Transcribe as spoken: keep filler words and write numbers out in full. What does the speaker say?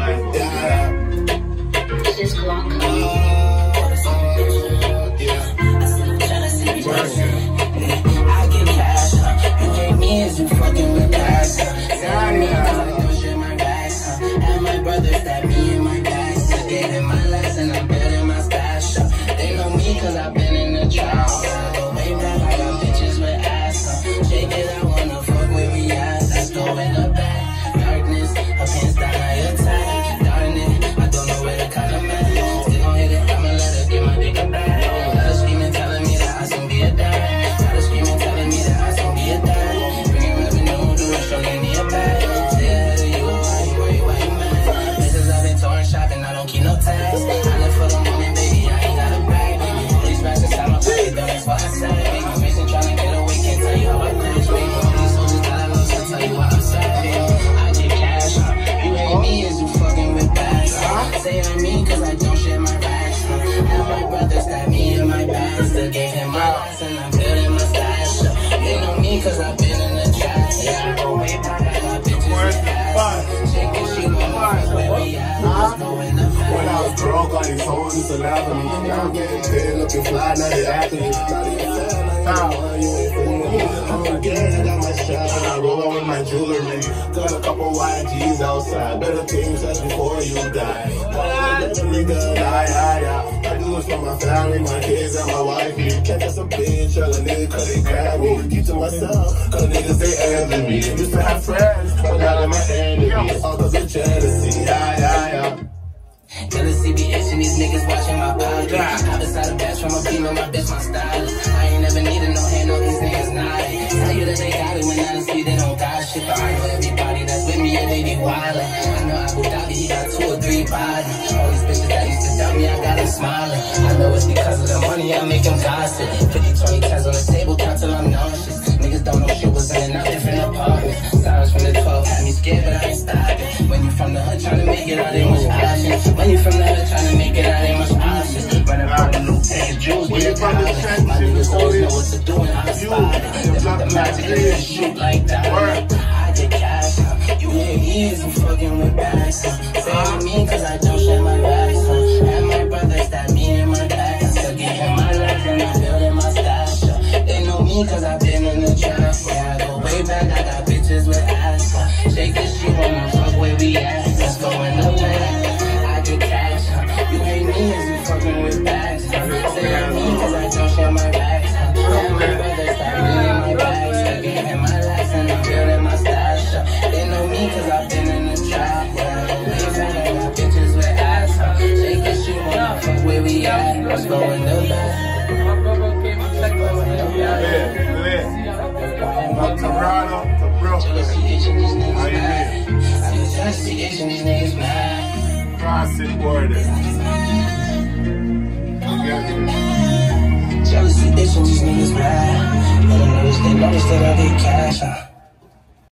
This is Blanca. I get cash, huh? You hate me as you fucking with guys, huh? Say me cause I don't share my bags, huh? And my brothers that me and my guys, I gave them my last and I'm building my stash, huh? They know me cause I've been in the trap, I go way back, I got bitches with ass, huh? Shake it, I wanna fuck where we at, let's go in the back, darkness, her pants down, I attack, darn it, I don't know where to cut them at, still gon' hit it, I'ma let her get my dick back, let her screaming, telling me that I should be a dad. Cause I've been in the trap, yeah, I go way back, I got bitches with ass. Shaking, she wanna where we at, let's go in the back. When I was broke, all these hoes used to laugh at me. Now I'm getting paid, looking fly, now they after me. Not even fan, I ain't one, you ain't fooling me. I'm again, I got my shot, and I roll out with my jewelry. Got a couple Y Gs outside, better things that's before you die. Let a nigga die, yeah, yeah. I do it for my family, my kids, and my wifey. Can't just a bitch, tell a nigga cause they grab me. Keep to myself, cause niggas they envy me. Used to have friends, but now they're my enemies. All cause of jealousy, yeah, yeah, yeah. Jealousy be itching, these niggas watching my body. Hop inside the bash from a female, my bitch, my stylist. I ain't never needed no hand on these niggas, not it. Tell you that they got it when honestly they don't got shit. But I know everybody that's with me and they be wildin'. I know Abu Dhabi, he got two or three bodies. All these bitches that used to doubt me, I got them smiling. I know it's because of the money, I make them gossip. fifty, twenty tens on the table, count till I'm nauseous. Niggas don't know shit was in and out different apartments. Sirens from the twelve had me scared, but I ain't stopping. When you from the hood trying to make it out, ain't much options. When you from the hood trying to make it out, ain't much options. Running around with new pack of jewels, get it poppin'. My niggas always know what to do and how to spot it. They put the magic in and shoot like that. I get cash, huh? You hate me as you fucking with bags, huh? Say with me cause I don't share my bags, huh? And my brothers that me and my guys, still giving my life and I'm building my stash, huh? They know me cause I've been in the trap, yeah, I go way back, I got bitches with ass, huh? Shake this shit, wanna fuck where we at, let's go in the back. I get cash, huh? You hate me as you fucking with bags, huh? Say with me cause I don't share my bags, huh? And my brothers that me and my guys, still giving my life and I'm building my stash, huh? They know me cause I've been in the trap, yeah, I go way back, I got bitches with ass, huh? Shake this shit, wanna fuck where we at, let's go in the back. From Toronto to Brooklyn. How you been? Jealousy itching, these niggas mad. Tri-City Warriors. Jealousy itching, these niggas mad. But I notice they notice that I get cash, huh?